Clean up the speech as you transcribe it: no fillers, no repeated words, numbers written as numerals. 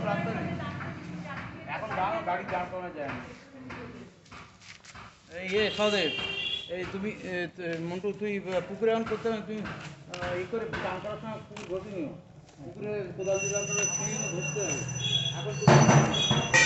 রাস্তা নেই, এখন গাড়ি দাঁড় করানো যায় না। এই সদেব, এই তুমি মন্টু তুই পুকুরে অন করতে হবে, তুমি ই করে চান করার সময় পুকুর ঘষে নিও, পুকুরে কোদাল দিয়ে ঘষতে হবে এখন।